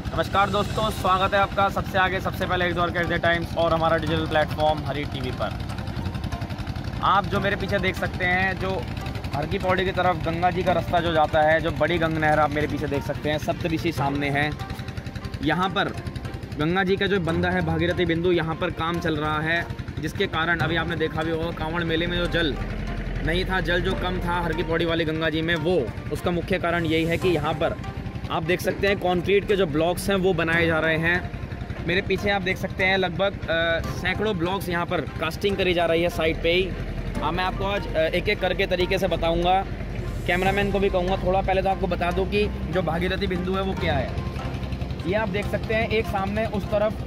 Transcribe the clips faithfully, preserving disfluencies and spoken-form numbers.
नमस्कार दोस्तों, स्वागत है आपका सबसे आगे सबसे पहले एक्सप्लोर करते टाइम्स और हमारा डिजिटल प्लेटफॉर्म हरी टीवी पर। आप जो मेरे पीछे देख सकते हैं, जो हर की पौड़ी की तरफ गंगा जी का रास्ता जो जाता है, जो बड़ी गंगा नहर आप मेरे पीछे देख सकते हैं, सप्तऋषि सामने है। यहाँ पर गंगा जी का जो बंदा है भागीरथी बिंदु, यहाँ पर काम चल रहा है, जिसके कारण अभी आपने देखा भी होगा कांवड़ मेले में जो जल नहीं था, जल जो कम था हर की पौड़ी वाली गंगा जी में, वो उसका मुख्य कारण यही है कि यहाँ पर आप देख सकते हैं कंक्रीट के जो ब्लॉक्स हैं वो बनाए जा रहे हैं। मेरे पीछे आप देख सकते हैं लगभग सैकड़ों ब्लॉक्स यहाँ पर कास्टिंग करी जा रही है साइड पे ही। अब मैं आपको आज एक एक करके तरीके से बताऊंगा, कैमरामैन को भी कहूँगा थोड़ा पहले तो आपको बता दूँ कि जो भागीरथी बिंदु है वो क्या है। ये आप देख सकते हैं एक सामने उस तरफ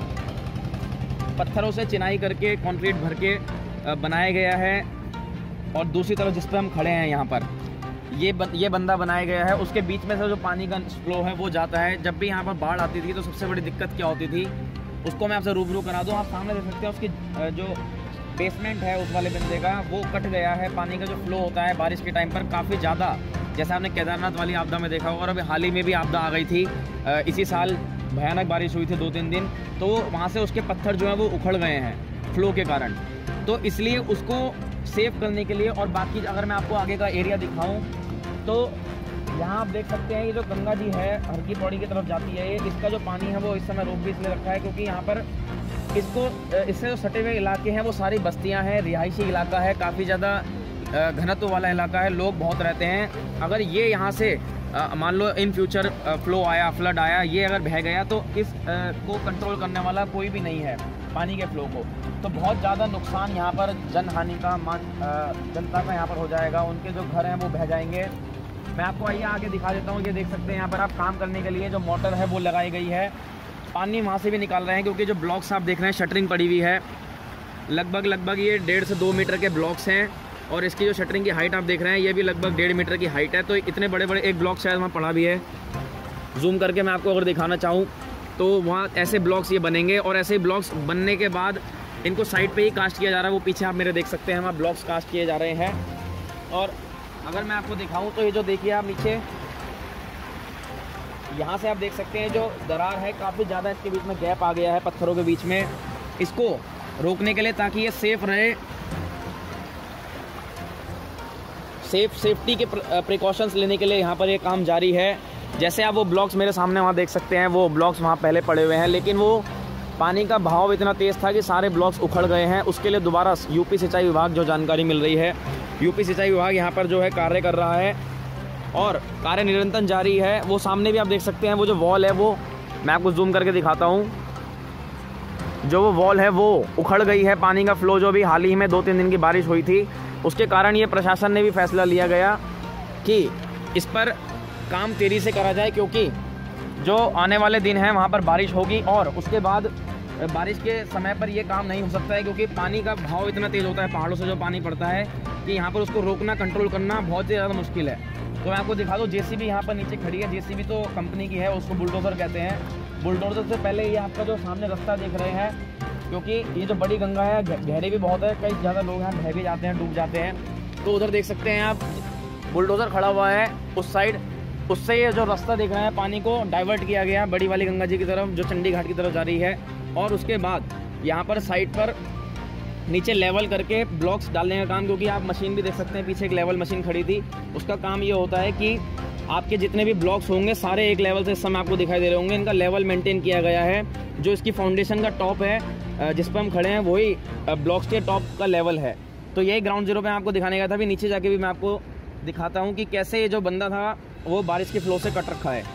पत्थरों से चिनाई करके कंक्रीट भर के बनाया गया है, और दूसरी तरफ जिस पर हम खड़े हैं यहाँ पर ये बन, ये बंदा बनाया गया है। उसके बीच में से जो पानी का फ्लो है वो जाता है। जब भी यहाँ पर बाढ़ आती थी तो सबसे बड़ी दिक्कत क्या होती थी, उसको मैं आपसे रूबरू करा दूँ। आप सामने देख सकते हैं उसकी जो बेसमेंट है उस वाले बंदे का वो कट गया है। पानी का जो फ्लो होता है बारिश के टाइम पर काफ़ी ज़्यादा, जैसे आपने केदारनाथ वाली आपदा में देखा होगा, और अभी हाल ही में भी आपदा आ गई थी, इसी साल भयानक बारिश हुई थी दो तीन दिन, तो वहाँ से उसके पत्थर जो है वो उखड़ गए हैं फ्लो के कारण। तो इसलिए उसको सेव करने के लिए, और बाकी अगर मैं आपको आगे का एरिया दिखाऊं तो यहाँ आप देख सकते हैं ये जो गंगा जी है हर की पौड़ी की तरफ जाती है, ये इसका जो पानी है वो इस समय रोक भी इसलिए रखा है क्योंकि यहाँ पर इसको इससे जो सटे हुए इलाके हैं वो सारी बस्तियाँ हैं, रिहायशी इलाका है, काफ़ी ज़्यादा घनत्व वाला इलाका है, लोग बहुत रहते हैं। अगर ये यहाँ से मान लो इन फ्यूचर फ्लो आया, फ्लड आया, ये अगर बह गया तो इस को कंट्रोल करने वाला कोई भी नहीं है पानी के फ्लो को, तो बहुत ज़्यादा नुकसान यहाँ पर जन हानि का मान जनता का यहाँ पर हो जाएगा। उनके जो घर हैं वो बह जाएंगे। मैं आपको आइए आगे दिखा देता हूँ। ये देख सकते हैं यहाँ पर आप काम करने के लिए जो मोटर है वो लगाई गई है। पानी वहाँ से भी निकाल रहे हैं क्योंकि जो ब्लॉक्स आप देख रहे हैं शटरिंग पड़ी हुई है, लगभग लगभग ये डेढ़ से दो मीटर के ब्लॉक्स हैं, और इसकी जो शटरिंग की हाइट आप देख रहे हैं ये भी लगभग डेढ़ मीटर की हाइट है। तो इतने बड़े बड़े एक ब्लॉक शायद वहाँ पड़ा भी है, जूम करके मैं आपको अगर दिखाना चाहूँ तो वहाँ ऐसे ब्लॉक्स ये बनेंगे, और ऐसे ब्लॉक्स बनने के बाद इनको साइड पे ही कास्ट किया जा रहा है। वो पीछे आप मेरे देख सकते हैं वहाँ ब्लॉक्स कास्ट किए जा रहे हैं। और अगर मैं आपको दिखाऊं तो ये जो देखिए आप नीचे यहाँ से आप देख सकते हैं जो दरार है काफ़ी ज़्यादा, इसके बीच में गैप आ गया है पत्थरों के बीच में, इसको रोकने के लिए ताकि ये सेफ रहे, सेफ सेफ्टी के प्रिकॉशंस लेने के लिए यहाँ पर ये काम जारी है। जैसे आप वो ब्लॉक्स मेरे सामने वहाँ देख सकते हैं, वो ब्लॉक्स वहाँ पहले पड़े हुए हैं, लेकिन वो पानी का बहाव इतना तेज़ था कि सारे ब्लॉक्स उखड़ गए हैं। उसके लिए दोबारा यूपी सिंचाई विभाग जो जानकारी मिल रही है, यूपी सिंचाई विभाग यहाँ पर जो है कार्य कर रहा है और कार्य निरंतर जारी है। वो सामने भी आप देख सकते हैं वो जो वॉल है वो मैं आपको जूम करके दिखाता हूँ, जो वो वॉल है वो उखड़ गई है। पानी का फ्लो जो भी हाल ही में दो तीन दिन की बारिश हुई थी उसके कारण ये प्रशासन ने भी फैसला लिया गया कि इस पर काम तेज़ी से करा जाए, क्योंकि जो आने वाले दिन हैं वहाँ पर बारिश होगी और उसके बाद बारिश के समय पर ये काम नहीं हो सकता है, क्योंकि पानी का बहाव इतना तेज़ होता है पहाड़ों से जो पानी पड़ता है कि यहाँ पर उसको रोकना, कंट्रोल करना बहुत ही ज़्यादा मुश्किल है। तो मैं आपको दिखा दूँ, जेसीबी यहाँ पर नीचे खड़ी है। जेसीबी तो कंपनी की है, उसको बुलडोज़र कहते हैं। बुलडोज़र से पहले ये आपका जो सामने रास्ता देख रहे हैं, क्योंकि ये जो बड़ी गंगा है गहरे भी बहुत है, कई ज़्यादा लोग यहाँ बह भी जाते हैं, डूब जाते हैं। तो उधर देख सकते हैं आप बुलडोज़र खड़ा हुआ है उस साइड, उससे ये जो रास्ता देख रहे हैं पानी को डाइवर्ट किया गया बड़ी वाली गंगा जी की तरफ जो चंडी घाट की तरफ जा रही है। और उसके बाद यहाँ पर साइड पर नीचे लेवल करके ब्लॉक्स डालने का काम, क्योंकि आप मशीन भी देख सकते हैं पीछे एक लेवल मशीन खड़ी थी, उसका काम ये होता है कि आपके जितने भी ब्लॉक्स होंगे सारे एक लेवल से इस समय आपको दिखाई दे रहे होंगे, इनका लेवल मेंटेन किया गया है। जो इसकी फाउंडेशन का टॉप है जिस पर हम खड़े हैं वही ब्लॉक्स के टॉप का लेवल है। तो यही ग्राउंड जीरो पे आपको दिखाने का था। अभी नीचे जाके भी मैं आपको दिखाता हूँ कि कैसे ये जो बंदा था वो बारिश के फ्लो से कट रखा है।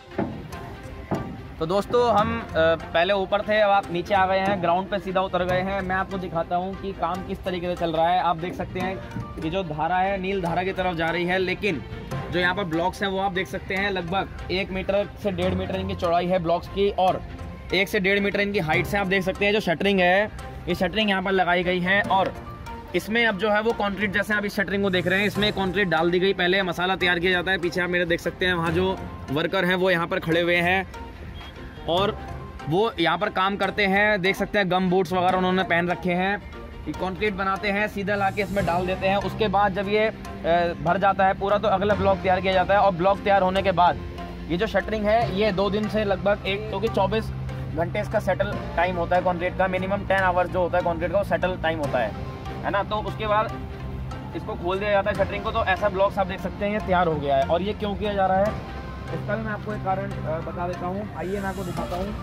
तो दोस्तों हम पहले ऊपर थे, अब आप नीचे आ गए हैं, ग्राउंड पे सीधा उतर गए हैं। मैं आपको दिखाता हूं कि काम किस तरीके से चल रहा है। आप देख सकते हैं कि जो धारा है नील धारा की तरफ जा रही है, लेकिन जो यहाँ पर ब्लॉक्स हैं वो आप देख सकते हैं लगभग एक मीटर से डेढ़ मीटर इनकी चौड़ाई है ब्लॉक्स की, और एक से डेढ़ मीटर इनकी हाइट से। आप देख सकते हैं जो शटरिंग है, ये शटरिंग यहाँ पर लगाई गई है, और इसमें अब जो है वो कंक्रीट, जैसे आप इस शटरिंग को देख रहे हैं, इसमें कंक्रीट डाल दी गई। पहले मसाला तैयार किया जाता है। पीछे आप मेरे देख सकते हैं वहाँ जो वर्कर हैं वो यहाँ पर खड़े हुए हैं और वो यहाँ पर काम करते हैं। देख सकते हैं गम बूट्स वगैरह उन्होंने पहन रखे हैं। ये कंक्रीट बनाते हैं, सीधा लाके इसमें डाल देते हैं। उसके बाद जब ये भर जाता है पूरा तो अगला ब्लॉक तैयार किया जाता है, और ब्लॉक तैयार होने के बाद ये जो शटरिंग है ये दो दिन से लगभग एक क्योंकि चौबीस घंटे इसका सेटल टाइम होता है कंक्रीट का, मिनिमम टेन आवर्स जो होता है कंक्रीट का वो सेटल टाइम होता है है ना। तो उसके बाद इसको खोल दिया जाता है शटरिंग को, तो ऐसा ब्लॉक्स आप देख सकते हैं ये तैयार हो गया है। और ये क्यों किया जा रहा है इसका भी मैं आपको एक कारण बता देता हूँ। आइए मैं आपको दिखाता हूँ।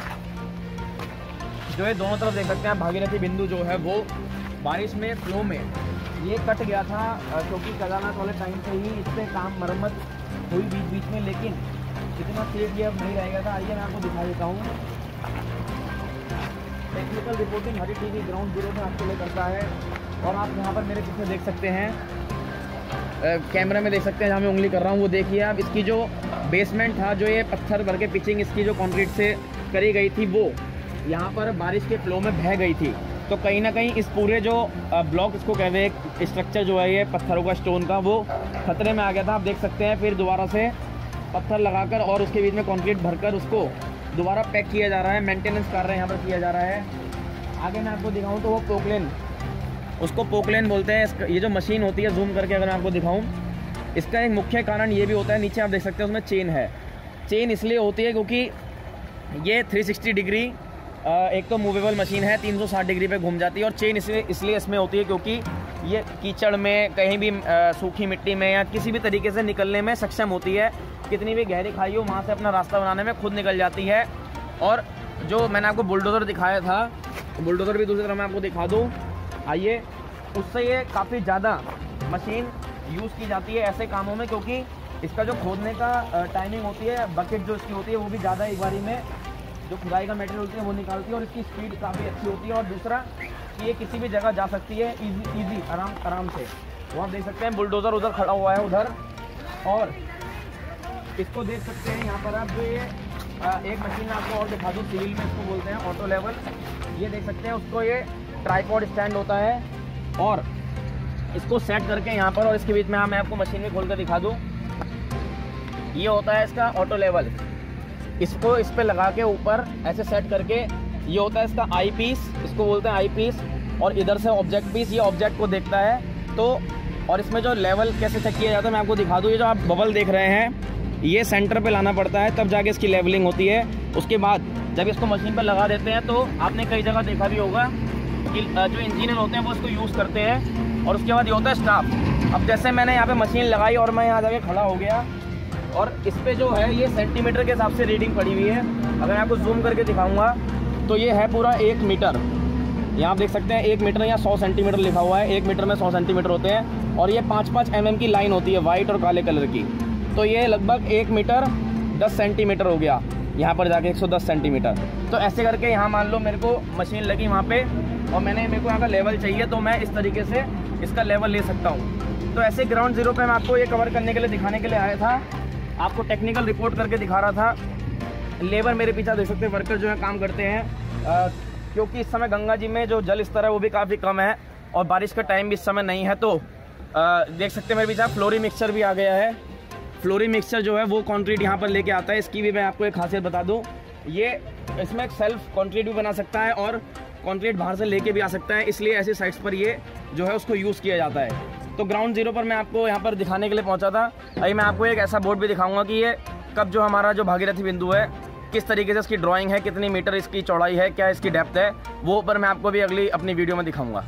जो है दोनों तरफ देख सकते हैं भागीरथी बिंदु जो है वो बारिश में फ्लो में ये कट गया था, क्योंकि केदारनाथ वाले टाइम से ही इस पर काम मरम्मत हुई बीच बीच में, लेकिन इतना सेफ ये अब नहीं रहेगा था। आइए मैं आपको दिखा देता हूँ। Technical reporting Hari TV ground zero में आपके लिए करता है। और आप यहाँ पर मेरे पीछे देख सकते हैं, कैमरा में देख सकते हैं जहाँ मैं उंगली कर रहा हूँ वो देखिए आप। इसकी जो बेसमेंट था, जो ये पत्थर भर के पिचिंग इसकी जो कंक्रीट से करी गई थी, वो यहाँ पर बारिश के फ्लो में बह गई थी। तो कहीं ना कहीं इस पूरे जो ब्लॉक इसको कहते हैं स्ट्रक्चर जो है ये पत्थरों का स्टोन का, वो खतरे में आ गया था। आप देख सकते हैं फिर दोबारा से पत्थर लगाकर और उसके बीच में कंक्रीट भरकर उसको दोबारा पैक किया जा रहा है। मेंटेनेंस कार्य यहाँ पर किया जा रहा है। आगे मैं आपको दिखाऊँ तो वो पोकलेन, उसको पोकलेन बोलते हैं। ये जो मशीन होती है, जूम करके अगर मैं आपको दिखाऊँ, इसका एक मुख्य कारण ये भी होता है, नीचे आप देख सकते हैं उसमें चेन है। चेन इसलिए होती है क्योंकि ये तीन सौ साठ डिग्री एक तो मूवेबल मशीन है, तीन सौ साठ डिग्री पे घूम जाती है। और चेन इसलिए इसलिए इसमें होती है क्योंकि ये कीचड़ में, कहीं भी सूखी मिट्टी में या किसी भी तरीके से निकलने में सक्षम होती है। कितनी भी गहरी खाई हो वहाँ से अपना रास्ता बनाने में खुद निकल जाती है। और जो मैंने आपको बुलडोज़र दिखाया था, बुलडोज़र भी दूसरी तरफ मैं आपको दिखा दूँ। आइए, उससे ये काफ़ी ज़्यादा मशीन यूज़ की जाती है ऐसे कामों में, क्योंकि इसका जो खोदने का टाइमिंग होती है, बकेट जो इसकी होती है वो भी ज़्यादा एक बारी में जो खुदाई का मटेरियल होती है वो निकालती है। और इसकी स्पीड काफ़ी अच्छी होती है। और दूसरा कि ये किसी भी जगह जा सकती है इजी इजी आराम आराम से। वो आप देख सकते हैं बुलडोज़र उधर खड़ा हुआ है उधर, और इसको देख सकते हैं यहाँ पर आप। जो ये एक मशीन आपको और दिखा दूँ, सिविल में इसको बोलते हैं ऑटो लेवल। ये देख सकते हैं उसको, ये ट्राईपॉड स्टैंड होता है। और इसको सेट करके यहाँ पर, और इसके बीच में मैं आपको मशीन में खोल कर दिखा दूँ, ये होता है इसका ऑटो लेवल। इसको इस पे लगा के ऊपर ऐसे सेट करके, ये होता है इसका आई पीस, इसको बोलते हैं आई पीस। और इधर से ऑब्जेक्ट पीस, ये ऑब्जेक्ट को देखता है। तो और इसमें जो लेवल कैसे चेक किया जाता है मैं आपको दिखा दूँ। ये जो आप बबल देख रहे हैं, ये सेंटर पे लाना पड़ता है, तब जाके इसकी लेवलिंग होती है। उसके बाद जब इसको मशीन पर लगा देते हैं, तो आपने कई जगह देखा भी होगा कि जो इंजीनियर होते हैं वो इसको यूज़ करते हैं। और उसके बाद ये होता है स्टाफ। अब जैसे मैंने यहाँ पे मशीन लगाई और मैं यहाँ जाके खड़ा हो गया, और इस पे जो है ये सेंटीमीटर के हिसाब से रीडिंग पड़ी हुई है। अगर मैं आपको जूम करके दिखाऊंगा तो ये है पूरा एक मीटर। यहाँ आप देख सकते हैं एक मीटर या सौ सेंटीमीटर लिखा हुआ है। एक मीटर में सौ सेंटीमीटर होते हैं। और ये पाँच पाँच एम एम की लाइन होती है, वाइट और काले कलर की। तो ये लगभग एक मीटर दस सेंटीमीटर हो गया, यहाँ पर जाके एक सौ दस सेंटीमीटर। तो ऐसे करके यहाँ मान लो मेरे को मशीन लगी वहाँ पे, और मैंने मेरे को यहाँ का लेवल चाहिए, तो मैं इस तरीके से इसका लेवल ले सकता हूँ। तो ऐसे ग्राउंड जीरो पे मैं आपको ये कवर करने के लिए, दिखाने के लिए आया था, आपको टेक्निकल रिपोर्ट करके दिखा रहा था। लेबर मेरे पीछे देख सकते हैं, वर्कर जो है काम करते हैं, आ, क्योंकि इस समय गंगा जी में जो जल स्तर है वो भी काफ़ी कम है और बारिश का टाइम भी इस समय नहीं है। तो आ, देख सकते हैं मेरे पीछे फ्लोरी मिक्सचर भी आ गया है। फ्लोरी मिक्सचर जो है वो कंक्रीट यहाँ पर लेके आता है। इसकी भी मैं आपको एक खासियत बता दूँ, ये इसमें एक सेल्फ कंक्रीट भी बना सकता है और कंक्रीट बाहर से लेके भी आ सकता है। इसलिए ऐसी साइट्स पर ये जो है उसको यूज़ किया जाता है। तो ग्राउंड जीरो पर मैं आपको यहाँ पर दिखाने के लिए पहुँचा था। अभी मैं आपको एक ऐसा बोर्ड भी दिखाऊंगा कि ये कब जो हमारा जो भागीरथी बिंदु है, किस तरीके से इसकी ड्राइंग है, कितनी मीटर इसकी चौड़ाई है, क्या इसकी डेप्थ है, वो पर मैं आपको भी अगली अपनी वीडियो में दिखाऊंगा।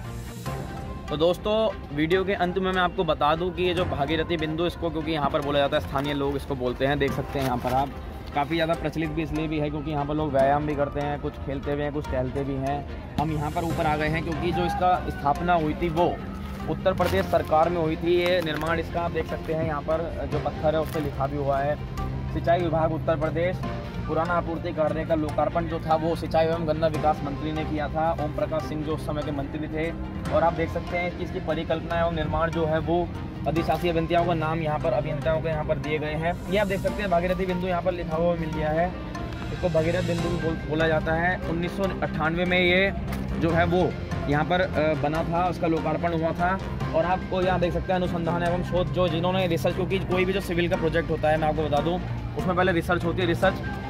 तो दोस्तों, वीडियो के अंत में मैं आपको बता दूं कि ये जो भागीरथी बिंदु, इसको क्योंकि यहाँ पर बोला जाता है, स्थानीय लोग इसको बोलते हैं, देख सकते हैं यहाँ पर आप, काफ़ी ज़्यादा प्रचलित भी इसलिए भी है क्योंकि यहाँ पर लोग व्यायाम भी करते हैं, कुछ खेलते भी हैं, कुछ टहलते भी हैं। हम यहाँ पर ऊपर आ गए हैं क्योंकि जो इसका स्थापना हुई थी वो उत्तर प्रदेश सरकार में हुई थी। ये निर्माण इसका आप देख सकते हैं, यहाँ पर जो पत्थर है उस पर लिखा भी हुआ है, सिंचाई विभाग उत्तर प्रदेश। पुराना आपूर्ति कार्य का लोकार्पण जो था वो सिंचाई एवं गन्ना विकास मंत्री ने किया था, ओम प्रकाश सिंह जो उस समय के मंत्री थे। और आप देख सकते हैं कि इसकी परिकल्पना एवं निर्माण जो है वो अधिशासी अभियंताओं का नाम यहाँ पर अभियंताओं के यहाँ पर दिए गए हैं। ये आप देख सकते हैं भागीरथी बिंदु यहाँ पर लिखा हुआ मिल गया है। इसको भगीरथ बिंदु बोल, बोला जाता है। उन्नीस सौ अट्ठानवे में ये जो है वो यहाँ पर बना था, उसका लोकार्पण हुआ था। और आपको यहाँ देख सकते हैं अनुसंधान एवं शोध, जो जिन्होंने रिसर्च, क्योंकि कोई भी जो सिविल का प्रोजेक्ट होता है मैं आपको बता दूँ उसमें पहले रिसर्च होती है। रिसर्च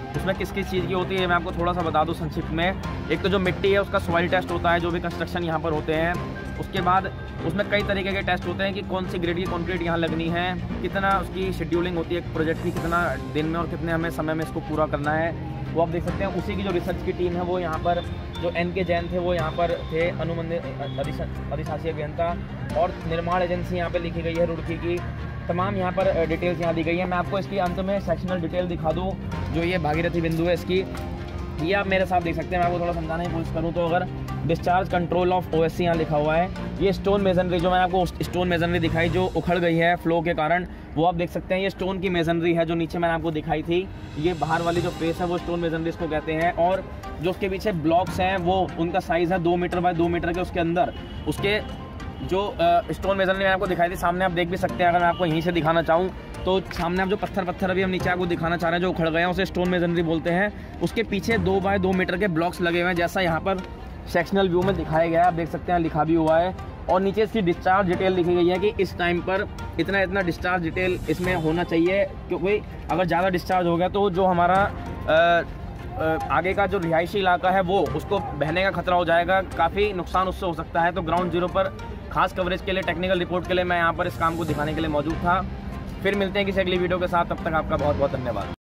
उसमें किस किस चीज़ की होती है मैं आपको थोड़ा सा बता दूं संक्षिप्त में। एक तो जो मिट्टी है उसका सॉइल टेस्ट होता है, जो भी कंस्ट्रक्शन यहाँ पर होते हैं। उसके बाद उसमें कई तरीके के टेस्ट होते हैं कि कौन सी ग्रेड की कंक्रीट यहाँ लगनी है, कितना उसकी शेड्यूलिंग होती है प्रोजेक्ट की, कितना दिन में और कितने हमें समय में इसको पूरा करना है, वो आप देख सकते हैं। उसी की जो रिसर्च की टीम है वो यहाँ पर, जो एन के जैन थे वो यहाँ पर थे, अनुबंधित अधिशासी अभियंता, और निर्माण एजेंसी यहाँ पर लिखी गई है रुड़की की। तमाम यहाँ पर डिटेल्स यहाँ दी गई है। मैं आपको इसकी अंत में सेक्शनल डिटेल दिखा दूँ, जो ये भागीरथी बिंदु है इसकी, ये आप मेरे साथ देख सकते हैं। मैं आपको थोड़ा समझाने की कोशिश करूँ तो अगर डिस्चार्ज कंट्रोल ऑफ ओएससी यहाँ लिखा हुआ है, ये स्टोन मेजनरी, जो मैंने आपको स्टोन मेजनरी दिखाई जो उखड़ गई है फ्लो के कारण, वो आप देख सकते हैं। ये स्टोन की मेजनरी है जो नीचे मैंने आपको दिखाई थी, ये बाहर वाली जो फेस है वो स्टोन मेजनरी इसको कहते हैं। और जो उसके पीछे ब्लॉक्स हैं वो उनका साइज़ है दो मीटर बाय दो मीटर के, उसके अंदर उसके जो स्टोन मेजरमेंट मैंने आपको दिखाई थी सामने आप देख भी सकते हैं। अगर मैं आपको यहीं से दिखाना चाहूँ तो सामने आप जो पत्थर पत्थर अभी हम नीचे आपको दिखाना चाह रहे हैं जो उखड़ गए हैं, उसे स्टोन मेजनरी बोलते हैं। उसके पीछे दो बाय दो मीटर के ब्लॉक्स लगे हुए हैं, जैसा यहाँ पर सेक्शनल व्यू में दिखाया गया है, आप देख सकते हैं, लिखा भी हुआ है। और नीचे इसकी डिस्चार्ज डिटेल लिखी गई है कि इस टाइम पर इतना इतना डिस्चार्ज डिटेल इसमें होना चाहिए, क्योंकि अगर ज़्यादा डिस्चार्ज हो गया तो जो हमारा आ, आगे का जो रिहायशी इलाका है वो उसको बहने का खतरा हो जाएगा, काफ़ी नुकसान उससे हो सकता है। तो ग्राउंड जीरो पर खास कवरेज के लिए, टेक्निकल रिपोर्ट के लिए मैं यहाँ पर इस काम को दिखाने के लिए मौजूद था। फिर मिलते हैं किसी अगली वीडियो के साथ, तब तक आपका बहुत बहुत धन्यवाद।